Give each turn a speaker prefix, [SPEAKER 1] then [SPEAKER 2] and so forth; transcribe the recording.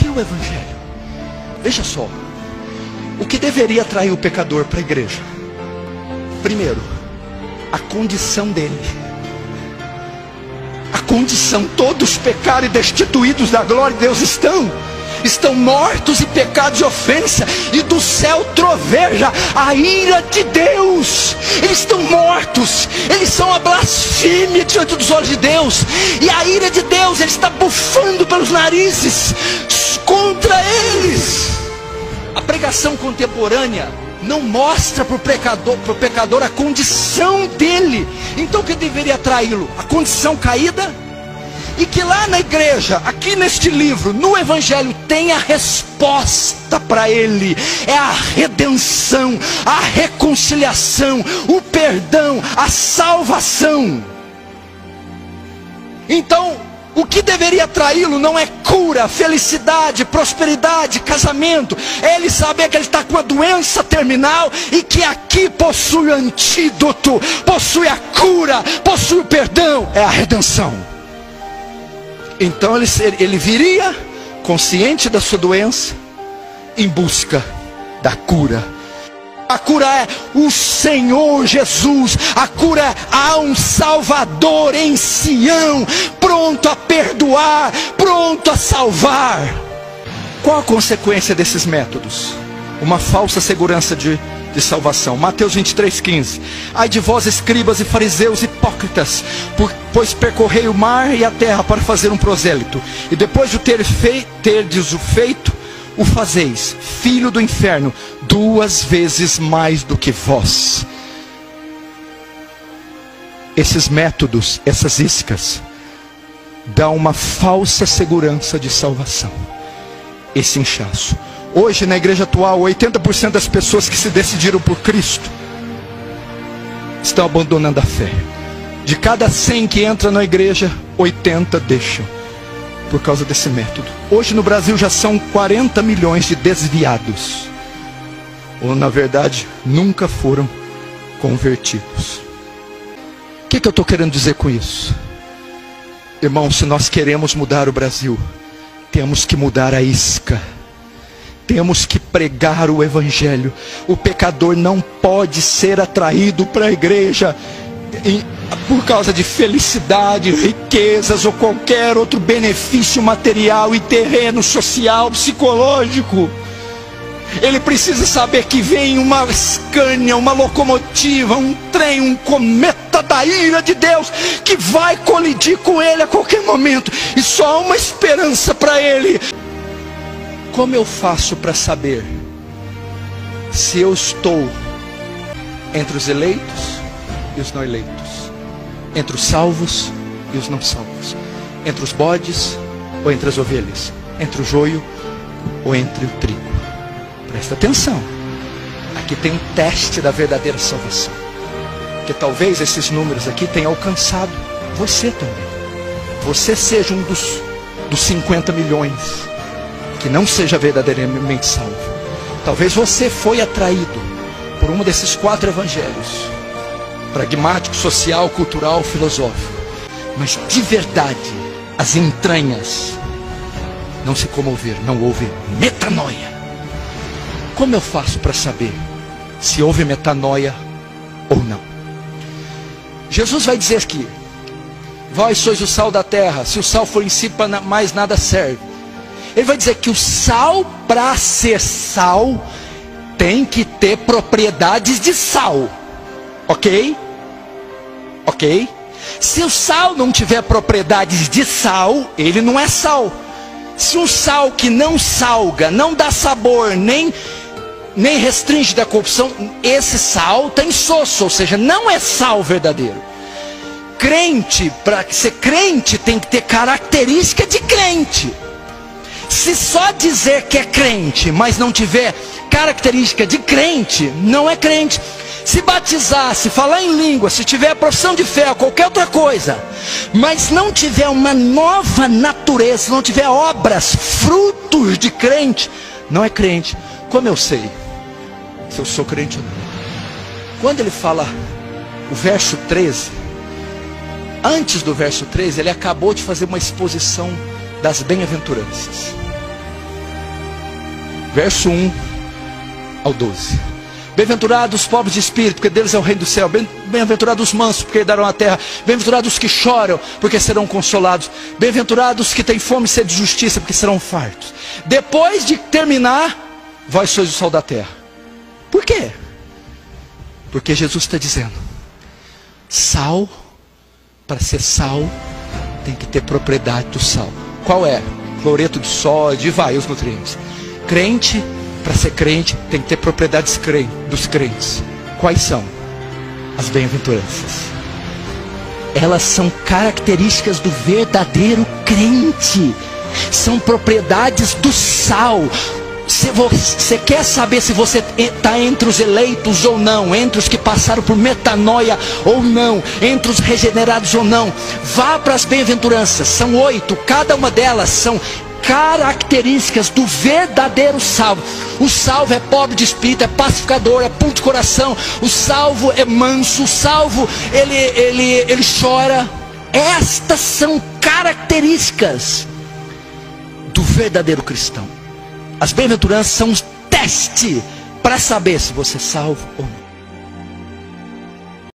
[SPEAKER 1] atrair o evangelho. Veja só, o que deveria atrair o pecador para a igreja? Primeiro, a condição dele. A condição, todos pecaram e destituídos da glória de Deus estão mortos em pecados e ofensa, e do céu troveja a ira de Deus. Eles estão mortos, eles são a blasfêmia diante dos olhos de Deus, e a ira de Deus, ele está bufando pelos narizes contra eles. A pregação contemporânea não mostra para o pecador a condição dele. Então o que deveria atraí-lo? A condição caída? E que lá na igreja, aqui neste livro, no evangelho, tem a resposta para ele. É a redenção, a reconciliação, o perdão, a salvação. Então, o que deveria atraí-lo não é cura, felicidade, prosperidade, casamento. É ele saber que ele está com uma doença terminal e que aqui possui o antídoto, possui a cura, possui o perdão. É a redenção. Então ele viria, consciente da sua doença, em busca da cura. A cura é o Senhor Jesus. A cura é, há um Salvador em Sião, pronto a perdoar, pronto a salvar. Qual a consequência desses métodos? Uma falsa segurança de salvação. Mateus 23:15. Ai de vós, escribas e fariseus hipócritas, pois percorrei o mar e a terra para fazer um prosélito, e depois de terdes o feito, o fazeis filho do inferno, 2 vezes mais do que vós. Esses métodos, essas iscas, dão uma falsa segurança de salvação. Esse inchaço. Hoje na igreja atual, 80% das pessoas que se decidiram por Cristo estão abandonando a fé. De cada 100 que entram na igreja, 80 deixam, por causa desse método. Hoje no Brasil já são 40 milhões de desviados, ou na verdade nunca foram convertidos. O que eu estou querendo dizer com isso? Irmão, se nós queremos mudar o Brasil, temos que mudar a isca. Temos que pregar o evangelho. O pecador não pode ser atraído para a igreja por causa de felicidade, riquezas ou qualquer outro benefício material e terreno, social, psicológico. Ele precisa saber que vem uma Scania, uma locomotiva, um trem, um cometa da ira de Deus, que vai colidir com ele a qualquer momento, e só há uma esperança para ele. Como eu faço para saber se eu estou entre os eleitos e os não eleitos, entre os salvos e os não salvos, entre os bodes ou entre as ovelhas, entre o joio ou entre o trigo? Presta atenção, aqui tem um teste da verdadeira salvação, que talvez esses números aqui tenham alcançado você também. Você seja um dos 50 milhões que não seja verdadeiramente salvo. Talvez você foi atraído por um desses 4 evangelhos, pragmático, social, cultural, filosófico, mas de verdade as entranhas não se comoveram, não houve metanoia. Como eu faço para saber se houve metanoia ou não? Jesus vai dizer aqui: vós sois o sal da terra, se o sal for insípido, mais nada serve. Ele vai dizer que o sal, para ser sal, tem que ter propriedades de sal. Ok? Ok? Se o sal não tiver propriedades de sal, ele não é sal. Se um sal que não salga, não dá sabor, nem restringe da corrupção, esse sal está insosso, ou seja, não é sal verdadeiro. Crente, para ser crente, tem que ter característica de crente. Se só dizer que é crente, mas não tiver característica de crente, não é crente. Se batizar, se falar em língua, se tiver a profissão de fé ou qualquer outra coisa, mas não tiver uma nova natureza, não tiver obras, frutos de crente, não é crente. Como eu sei se eu sou crente ou não? Quando ele fala o verso 13, antes do verso 13, ele acabou de fazer uma exposição das bem-aventuranças. verso 1 ao 12. Bem-aventurados os pobres de espírito, porque deles é o reino do céu. Bem-aventurados os mansos, porque herdarão a terra. Bem-aventurados os que choram, porque serão consolados. Bem-aventurados os que têm fome e sede de justiça, porque serão fartos. Depois de terminar, vós sois o sal da terra. Por quê? Porque Jesus está dizendo, sal, para ser sal, tem que ter propriedade do sal. Qual é? Cloreto de sódio e vai os nutrientes. Crente, para ser crente, tem que ter propriedades dos crentes. Quais são? As bem-aventuranças. Elas são características do verdadeiro crente. São propriedades do sal. Se você quer saber se você está entre os eleitos ou não, entre os que passaram por metanoia ou não, entre os regenerados ou não, vá para as bem-aventuranças. São 8, cada uma delas são características do verdadeiro salvo. O salvo é pobre de espírito, é pacificador, é puro de coração. O salvo é manso, o salvo ele chora. Estas são características do verdadeiro cristão. As bem-aventuranças são um teste para saber se você é salvo ou não.